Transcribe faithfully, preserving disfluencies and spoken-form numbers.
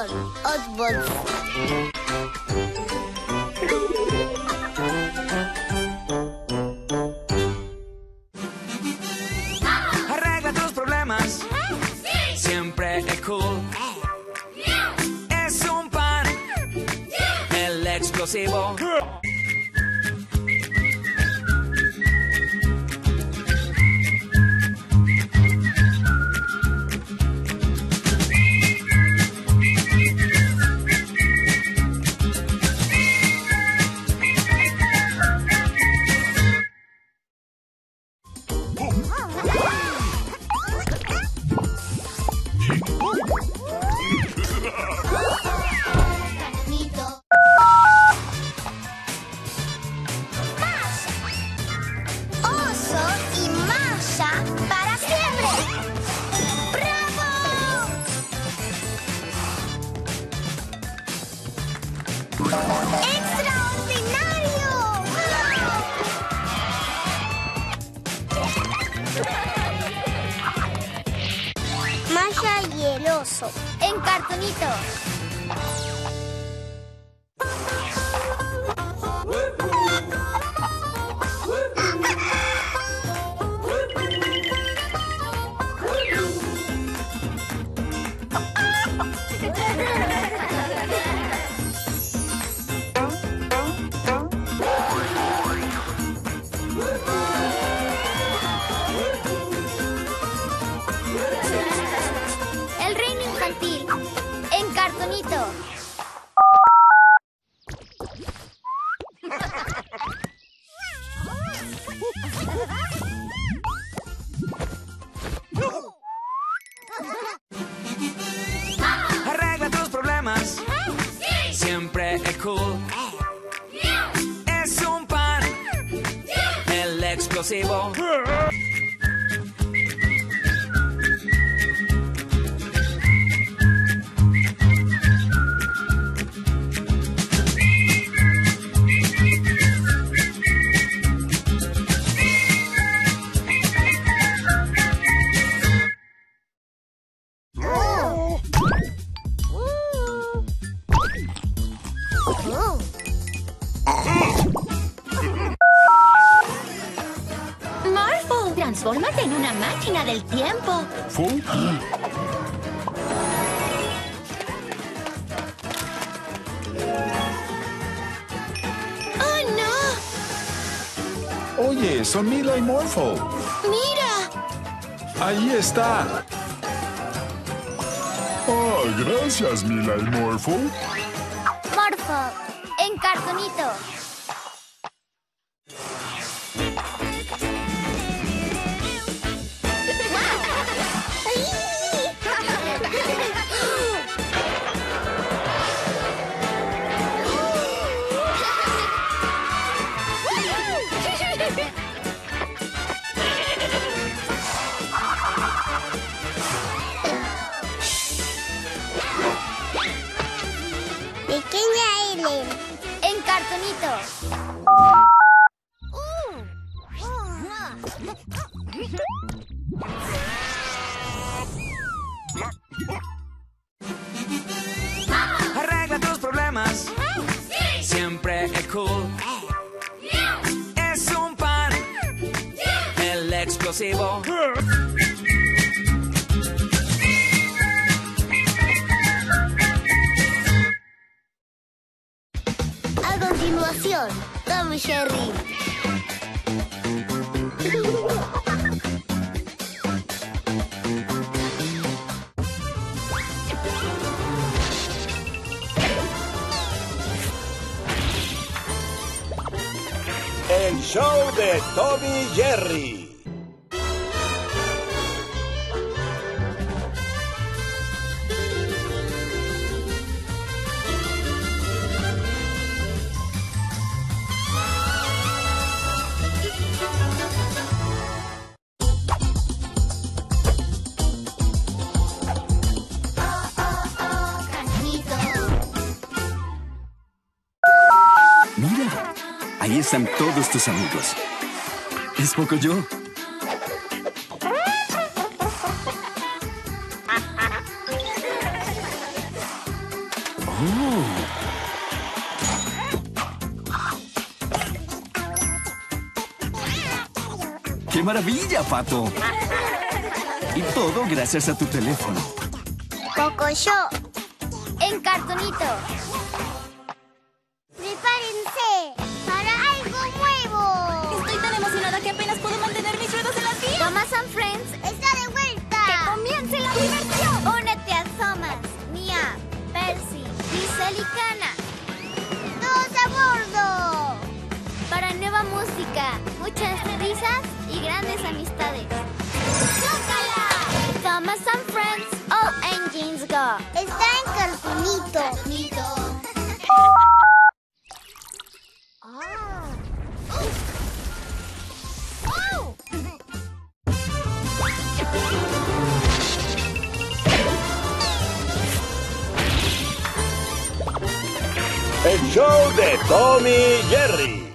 continuación, Autobots. Arregla tus problemas. Sí. Siempre es cool. Es un pan. El explosivo. Oso y Masha para siempre. ¡Bravo! ¡Extraordinario! Masha y el oso en cartonito. El reino infantil en cartonito. Arregla tus problemas. Sí. Siempre es cool. Es un pan. El explosivo. Morphle, transfórmate en una máquina del tiempo. ¿Fu? ¡Oh, no! Oye, son Mila y Morphle. ¡Mira! Ahí está. Oh, gracias, Mila y Morphle. Morphle en cartonito. Pequeña Ellen en cartonito. Arregla tus problemas. Sí. Siempre es cool. Es un pan. El explosivo. A continuación, Tom y Jerry. El show de Tommy y Jerry. Mira, ahí están todos tus amigos. Es poco yo. ¡Qué maravilla, Pato! Y todo gracias a tu teléfono. Coco Show. En Cartoonito. ¡Prepárense para algo nuevo! Estoy tan emocionada que apenas puedo mantener mis ruedos en las vías. Thomas and Friends está de vuelta. ¡Que comience la diversión! Únete a Thomas, Mia, Percy, Giselle y Kana. ¡Todos a bordo! Para nueva música, muchas risas y grandes amistades. ¡Chócala! Thomas and Friends, all engines go. Está en Cartoonito. El show de Tommy Jerry.